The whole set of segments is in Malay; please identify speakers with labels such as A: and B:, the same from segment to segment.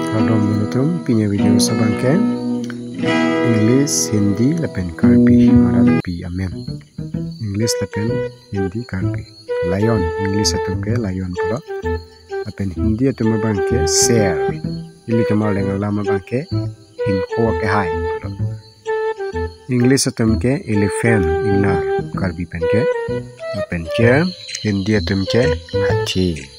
A: Pardon menutum punya video sabangke English Hindi lepen karbi Arab pi amen. English lepen Hindi karbi. Lion English atumke lion pula. Lepen Hindi atum bangke share. Ili kemal dengan lama bangke hingho ke hai. English atumke elephant inar karbi penke. Lepen ke Hindi atumke hathi.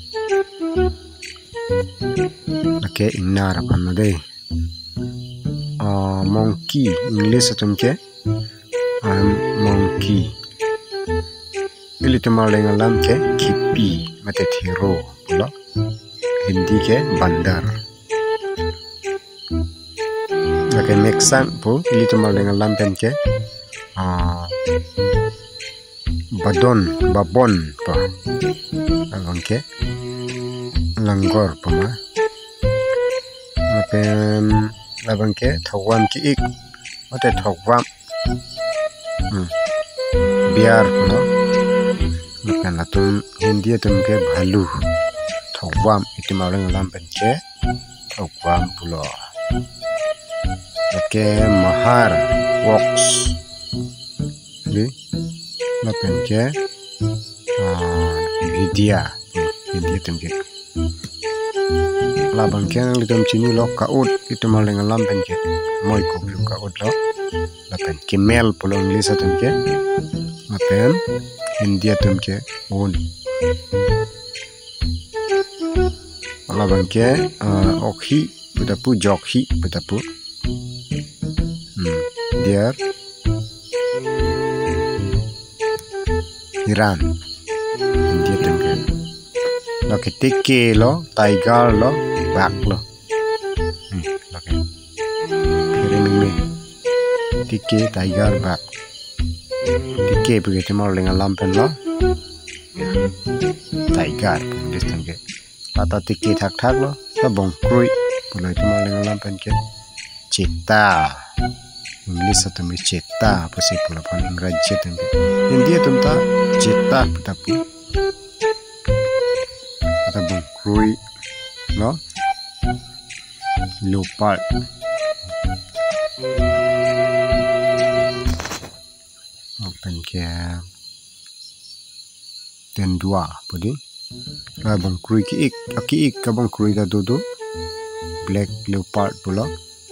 A: Oke, inar apa nade? Monkey English atumke monkey. Ili tumal dengan lam ke kipi mate thiro pula. Hindi ke bandar. Oke, next example ili tumal dengan lam pen ke babon pa. Abang ke langgor pama. Pen labang ke thawam ki ik mate thawam biar pula. Pen latum Hindi atum ke bhalu thawam itu malang lam pen ke thawam pula. Oke, mahar works ni lapen ke vidya atum ke labang ke litum chini lo kaut itu malang lam pen ke moi ko kaut lo lapen kimel pula English atum ke lapen Hindi atum ke un labang ke okhi betapu jokhi betapu dia Iran Hindi atum ke lo ke tike lo tiger lo bak lo lo ke kirimi tike tiger bak tike begitu mau dengan lampen lo tiger distan ke atau tike thak lo sabong krui pula itu mau dengan lampen ke cita English atau cita apa sih pula pun Inggris atum ke Hindi atum ta cita tapi atau bong krui no leopard open ke dan dua pudi bong krui ki ik bong krui da dodo black leopard pula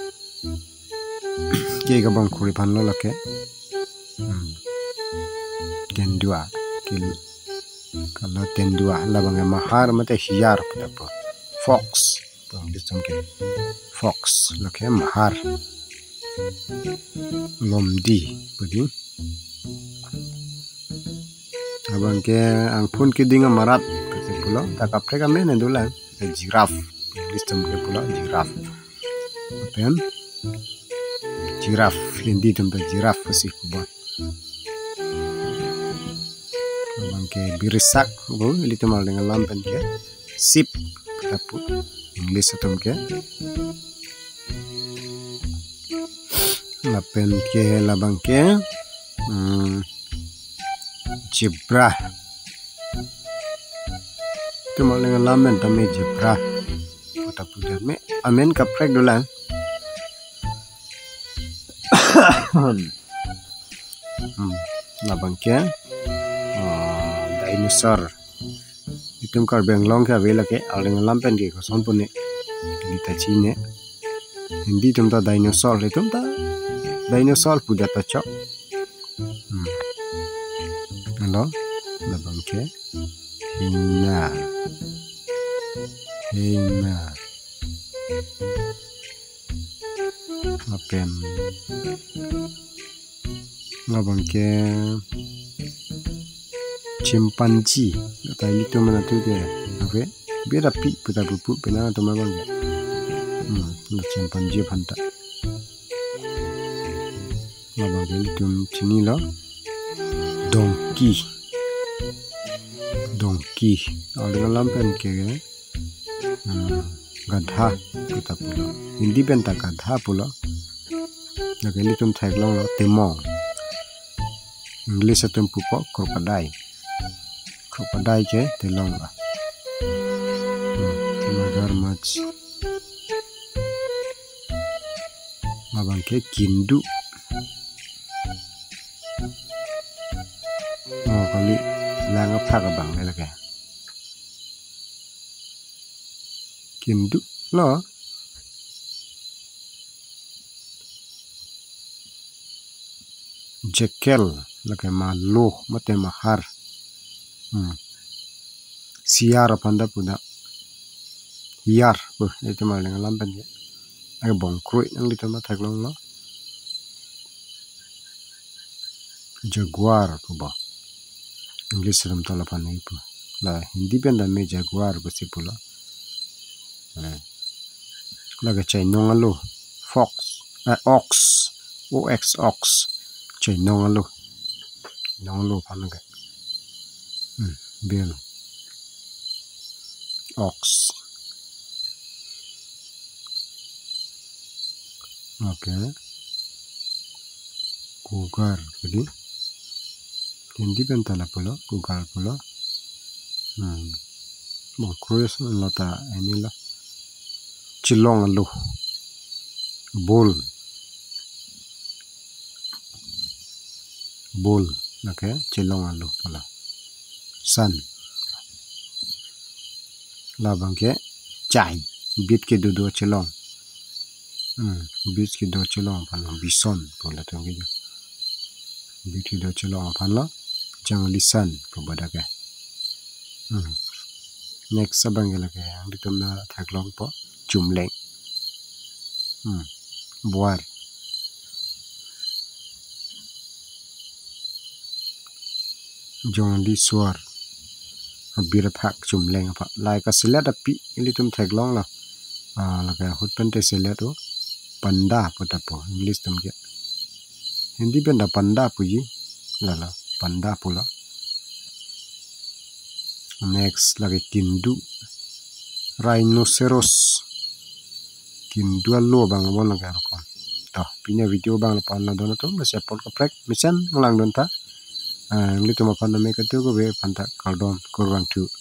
A: ke bong krui pan lo lake dan dua kil kalau dan dua labang mahar mate hiar apa fox disam ke fox lake mahar lomdi pudi abang ke angpun ke dinga marat ke pula tak apre ka men endulan giraffe disam ke pula giraffe apen giraffe Hindi tempat giraffe pasti kubat abang ke birisak bu ili temal dengan lampen ke sip tapu English atum ke lampen ke labang ke zebra temal dengan lampen tame zebra tapu me amen kaprek dolan labang ke dinosaur itum kar benglong ka vela ke aling lampen ke koson pune dita chine Hindi tum ta dinosaur itum ta dinosaur puja ta chok halo labang ke hina apen labang ke chimpanzee tadi itu mana tu ke apa beda pi putar pupuk pernah atau mana ya chimpanzee phanta labang ke itu sini lo donkey orang lampen ke gadha kita pula Hindi benta gadha pula lagi ini tum thak long lo temong English atum pupok crocodile ke telong lah magar much. Mabangke kindu. Oh kali langap thakabang lagi. Kindu lo. Jekel lagi malu mate mahar. Siar panda puda. Hiar itu malah dengan lamban ya. Agak bongkroi yang ditambah taglong lo. Jaguar puba. English dalam talapan itu. Lah Hindi pun dah me jaguar pasti pula. Laga cainong alo. Fox. Ox. Ox. Cainong alo. Nong alo panaga. Bel. Ox. Okay. Kugar. Jadi. Hindi pun tala pula. Kugar pula. Bongkroi lata ini lah. Cilong alo. Bull. Okay. Cilong alo pula. Sun. Labang ke cai. Bit ke dua cilong. Bit ke dua cilong pala. Bison pula tu gitu. Bit ke dua cilong pala. Jangan lisan pula ke. Next sabang ke lagi yang ditemna taglong po. Jumleng. Buar. Jangan disuar. Bir pak jumleng apa. Lai ka silat api ili tum taglong lah. Lagi hut pente silat tu. Panda pun po. English tum ke. Hindi benda panda puji. Lala panda pula. Next lagi kindu. Rhinoceros. Kindu alo bang bon lagi rokon. Tah punya video bang lepas na dono tu masih upload ke prek mission ulang don ta. Ini tu mapan nama ketu ko be pantak kaldon kurang tu.